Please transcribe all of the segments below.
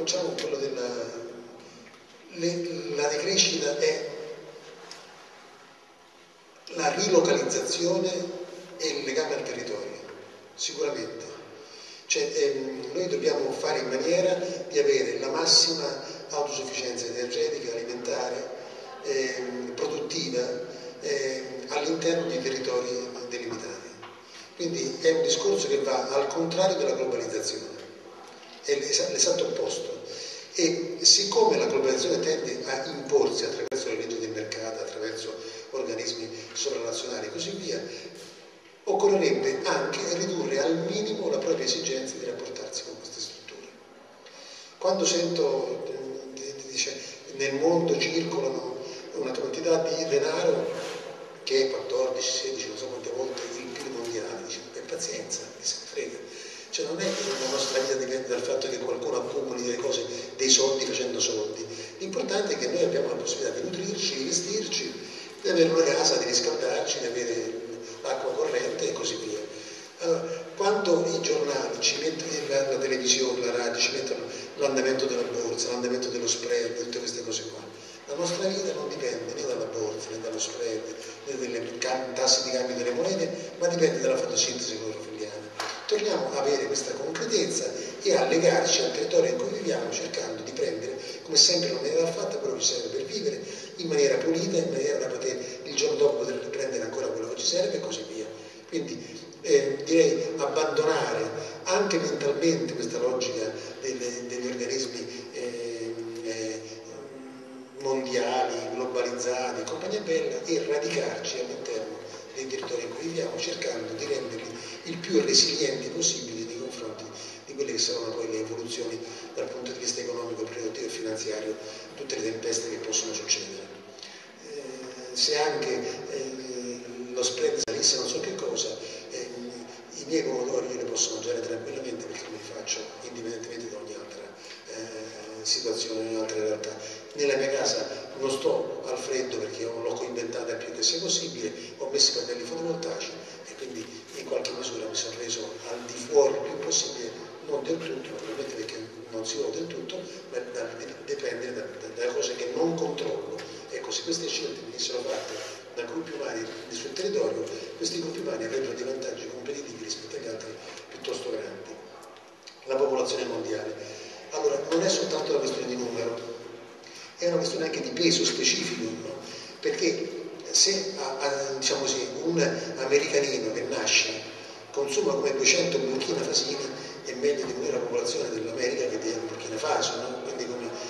Cominciamo con quello la decrescita è la rilocalizzazione e il legame al territorio, sicuramente. Cioè, noi dobbiamo fare in maniera di avere la massima autosufficienza energetica, alimentare, produttiva all'interno di territori delimitati. Quindi è un discorso che va al contrario della globalizzazione, è l'esatto opposto. E siccome la globalizzazione tende a imporsi attraverso le leggi del mercato, attraverso organismi sovranazionali e così via, occorrerebbe anche ridurre al minimo la propria esigenza di rapportarsi con queste strutture. Quando sento, dice, nel mondo circolano una quantità di denaro che è 14, 16, non so quante volte il PIL mondiale, dice, per pazienza, che se ne frega. Cioè non è che la nostra vita dipende dal fatto che qualcuno accumuli delle cose, dei soldi facendo soldi. L'importante è che noi abbiamo la possibilità di nutrirci, di vestirci, di avere una casa, di riscaldarci, di avere l'acqua corrente e così via. Allora, quando i giornali ci mettono, la televisione, la radio, ci mettono l'andamento della borsa, l'andamento dello spread, tutte queste cose qua, la nostra vita non dipende né dalla borsa, né dallo spread, né dai tassi di cambio delle monete, ma dipende dalla fotosintesi clorofilliana. Torniamo a avere questa concretezza e a legarci al territorio in cui viviamo, cercando di prendere, come sempre non era fatta, quello che ci serve per vivere, in maniera pulita, in maniera da poter il giorno dopo poter prendere ancora quello che ci serve e così via. Quindi direi abbandonare anche mentalmente questa logica degli organismi mondiali, globalizzati, compagnia bella, e radicarci all'interno dei territori in cui viviamo, cercando di renderli il più resilienti possibili nei confronti di quelle che saranno poi le evoluzioni dal punto di vista economico, produttivo e finanziario, tutte le tempeste che possono succedere. Se anche lo spread salisse non so che cosa, i miei pomodori io li posso mangiare tranquillamente perché me li faccio indipendentemente da ogni altra situazione, ogni altra realtà. Nella mia casa non sto al freddo perché l'ho coinventata il più che sia possibile, ho messo i pannelli fotovoltaici e quindi in qualche misura mi sono reso al di fuori il più possibile, non del tutto, naturalmente perché non si vuole del tutto, ma dipende da cose che non controllo. Ecco, se queste scelte venissero fatte da gruppi umani sul territorio, questi gruppi umani avrebbero dei vantaggi competitivi rispetto agli altri piuttosto grandi. La popolazione mondiale. Allora, non è soltanto una questione di numero, è una questione anche di peso specifico, no? Perché se diciamo così, un americanino che nasce consuma come 200 Burkina Fasini, è meglio diminuire la popolazione dell'America che del Burkina Faso, no? Quindi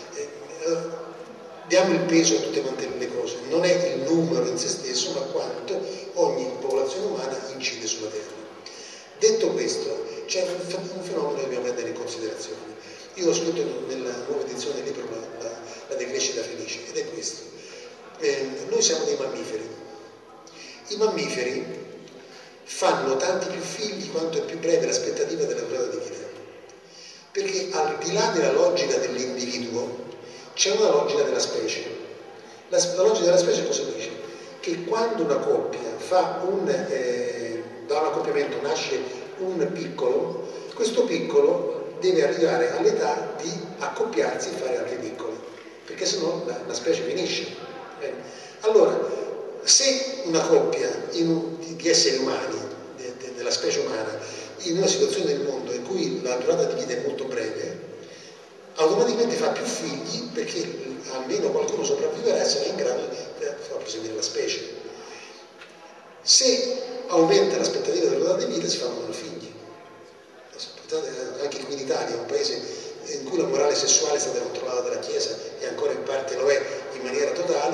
diamo il peso a tutte quante le cose, non è il numero in se stesso, ma quanto ogni popolazione umana incide sulla Terra. Detto questo, c'è un fenomeno che dobbiamo prendere in considerazione. Io ho scritto nella nuova edizione del libro La decrescita felice, ed è questo. Noi siamo dei mammiferi. I mammiferi fanno tanti più figli quanto è più breve l'aspettativa della durata di vita. Perché al di là della logica dell'individuo c'è una logica della specie. La logica della specie cosa dice? Che quando una coppia fa da un accoppiamento nasce un piccolo, questo piccolo deve arrivare all'età di accoppiarsi e fare altri piccoli, perché sennò la specie finisce. Allora, se una coppia di esseri umani, della specie umana, in una situazione del mondo in cui la durata di vita è molto breve, automaticamente fa più figli perché almeno qualcuno sopravviverà e sarà in grado di far proseguire la specie. Se aumenta l'aspettativa della durata di vita si fanno meno figli. Anche qui in Italia, un paese in cui la morale sessuale è stata controllata dalla Chiesa e ancora in parte lo è in maniera totale,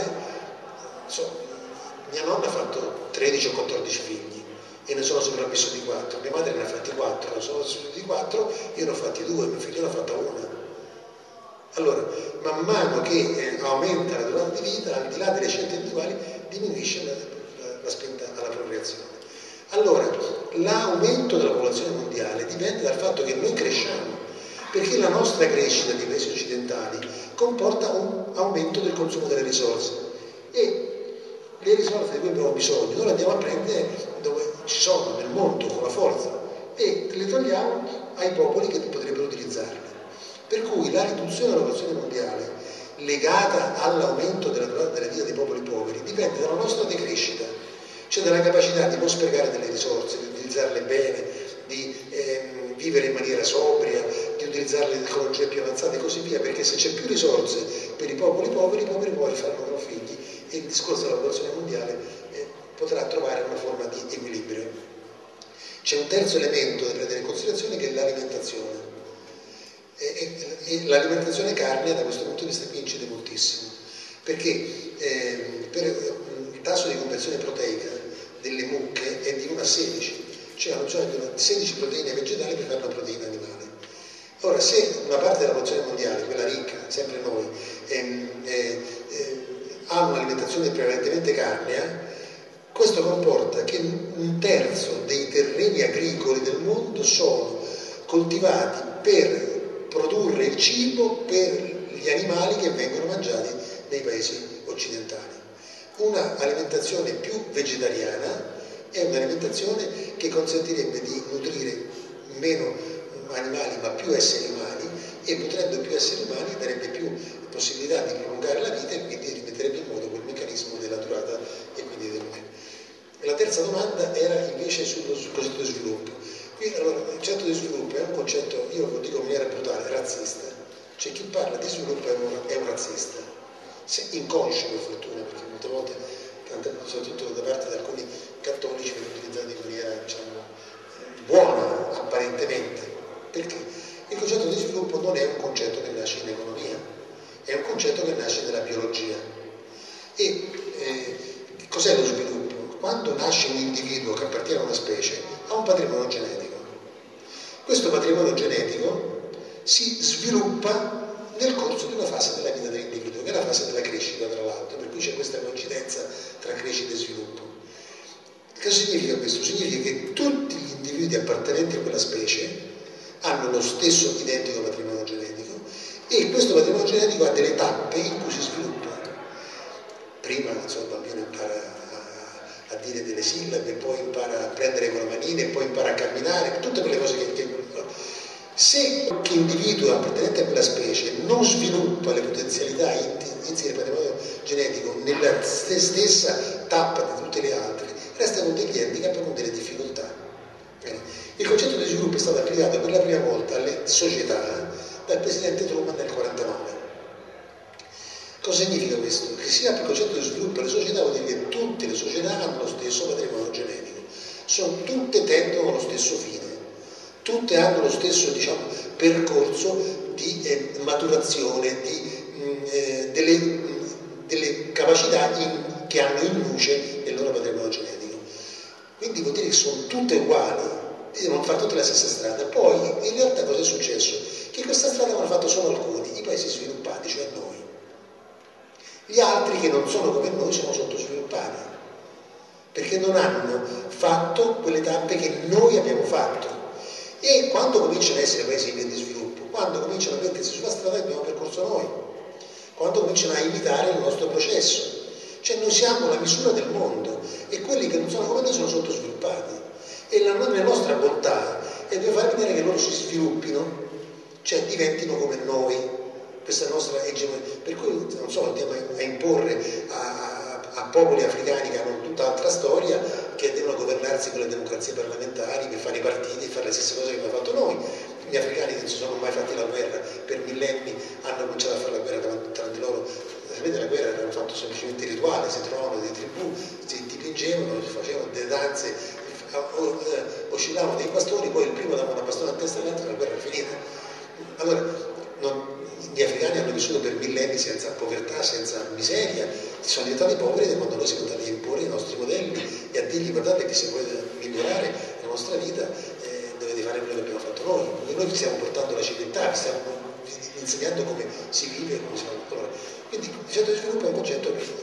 mia nonna ha fatto 13 o 14 figli e ne sono sopravvissuti 4, mia madre ne ha fatti 4, ne sono sopravvissuti 4, io ne ho fatti 2, mio figlio ne ha fatta 1. Allora, man mano che aumenta la durata di vita, al di là delle scelte individuali, diminuisce la spinta alla procreazione. Allora, l'aumento della popolazione mondiale dipende dal fatto che noi cresciamo, perché la nostra crescita dei paesi occidentali comporta un aumento del consumo delle risorse e le risorse di cui abbiamo bisogno noi le andiamo a prendere dove ci sono nel mondo con la forza e le togliamo ai popoli che potrebbero utilizzarle. Per cui la riduzione della popolazione mondiale legata all'aumento della durata della vita dei popoli poveri dipende dalla nostra decrescita, cioè dalla capacità di non sprecare delle risorse, di utilizzarle bene, di vivere in maniera sobria, di utilizzare le tecnologie più avanzate e così via, perché se c'è più risorse per i popoli poveri faranno meno figli e il discorso della popolazione mondiale potrà trovare una forma di equilibrio. C'è un terzo elemento da prendere in considerazione che è l'alimentazione. E l'alimentazione carne da questo punto di vista qui incide moltissimo, perché per il tasso di conversione proteica delle mucche è di 1 a 16, cioè hanno bisogno di 16 proteine vegetali per fare una proteina animale. Ora, se una parte della popolazione mondiale, quella ricca, sempre noi, ha un'alimentazione prevalentemente carnea, questo comporta che 1/3 dei terreni agricoli del mondo sono coltivati per produrre il cibo per gli animali che vengono mangiati nei paesi occidentali. Una alimentazione più vegetariana è un'alimentazione che consentirebbe di nutrire meno animali ma più esseri umani, e nutrendo più esseri umani darebbe più possibilità di prolungare la vita e quindi rimetterebbe in moto quel meccanismo della durata e quindi del meno. La terza domanda era invece sul concetto di sviluppo. Qui allora, il concetto di sviluppo è un concetto, io lo dico in maniera brutale, razzista. Cioè chi parla di sviluppo è un razzista, inconscio per fortuna, perché molte volte, soprattutto da parte di alcuni cattolici, viene utilizzato in maniera, diciamo, buona apparentemente. Perché? Il concetto di sviluppo non è un concetto che nasce in economia, è un concetto che nasce nella biologia. E cos'è lo sviluppo? Quando nasce un individuo che appartiene a una specie, ha un patrimonio genetico. Questo patrimonio genetico si sviluppa nel corso di una fase della vita dell'individuo, che è la fase della crescita, tra l'altro, per cui c'è questa coincidenza tra crescita e sviluppo. Cosa significa questo? Significa che tutti gli individui appartenenti a quella specie hanno lo stesso identico patrimonio genetico, e questo patrimonio genetico ha delle tappe in cui si sviluppa. Prima il bambino impara a dire delle sillabe, poi impara a prendere con le manine, poi impara a camminare, tutte quelle cose che se l'individuo appartenente a quella specie non sviluppa le potenzialità insite del patrimonio genetico nella stessa tappa di tutte le altre, resta con degli handicap e con delle difficoltà. Il concetto di sviluppo è stato applicato per la prima volta alle società dal presidente Truman nel 1949. Cosa significa questo? Che sia per il concetto di sviluppo alle società vuol dire che tutte le società hanno lo stesso patrimonio genetico, tutte tendono allo stesso fine, tutte hanno lo stesso, diciamo, percorso di maturazione, delle capacità che hanno in luce nel loro patrimonio genetico. Quindi vuol dire che sono tutte uguali, devono fare tutte la stessa strada. Poi in realtà cosa è successo? Che questa strada l'hanno fatto solo alcuni, i paesi sviluppati, cioè noi. Gli altri che non sono come noi sono sottosviluppati, perché non hanno fatto quelle tappe che noi abbiamo fatto. E quando cominciano a essere paesi in via di sviluppo, quando cominciano a mettersi sulla strada che abbiamo percorso noi, quando cominciano a imitare il nostro processo, cioè noi siamo la misura del mondo e quelli che non sono come noi sono sottosviluppati, e la nostra bontà è per far vedere che loro si sviluppino, cioè diventino come noi, questa nostra egemonia. Per cui non so, andiamo a imporre a popoli africani che hanno tutt'altra storia, che devono governarsi con le democrazie parlamentari, per fare i partiti e fare le stesse cose che abbiamo fatto noi. Gli africani che non si sono mai fatti la guerra per millenni hanno cominciato a fare la guerra tra di loro. Sapete, la guerra era fatto semplicemente rituale, si trovavano delle tribù, si dipingevano, si facevano delle danze, oscillavano dei bastoni, poi il primo dava una bastone a testa all'altro e la guerra è finita. Allora, gli africani hanno vissuto per millenni senza povertà, senza miseria, sono diventati poveri, e quando noi siamo andati a imporre i nostri modelli e a dirgli: guardate che se volete migliorare la nostra vita dovete fare quello che abbiamo fatto noi, perché noi vi stiamo portando la civiltà, vi stiamo insegnando come si vive, come si fa. Allora, quindi il concetto di sviluppo è un concetto che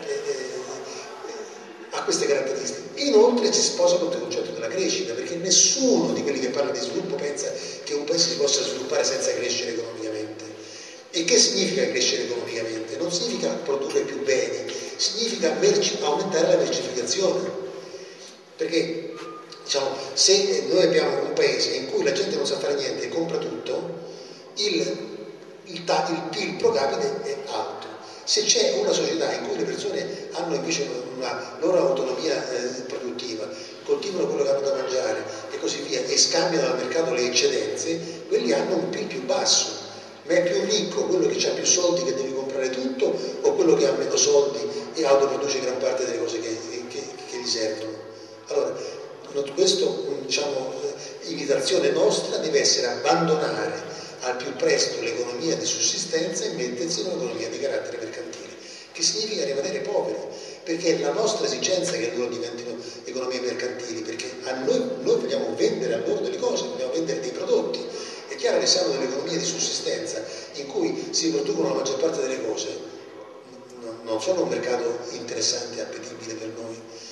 ha queste caratteristiche. Inoltre si sposa con il concetto della crescita, perché nessuno di quelli che parla di sviluppo pensa che un paese si possa sviluppare senza crescere economicamente. E che significa crescere economicamente? Non significa produrre più beni, significa aumentare la mercificazione. Perché, diciamo, se noi abbiamo un paese in cui la gente non sa fare niente e compra tutto, il il PIL pro capite è alto. Se c'è una società in cui le persone hanno invece una loro autonomia produttiva, coltivano quello che hanno da mangiare e così via, e scambiano al mercato le eccedenze, quelli hanno un PIL più basso. Ma è più ricco quello che ha più soldi, che deve comprare tutto, o quello che ha meno soldi e autoproduce gran parte delle cose che gli servono? Allora, questo, diciamo, imitazione nostra deve essere abbandonare al più presto l'economia di sussistenza e mettersi in un'economia di carattere mercantile, che significa rimanere poveri, perché è la nostra esigenza che loro diventino economie mercantili, perché noi vogliamo vendere a loro delle cose, vogliamo vendere dei prodotti. È chiaro che siamo nell'economia di sussistenza in cui si producono la maggior parte delle cose, non sono un mercato interessante e appetibile per noi.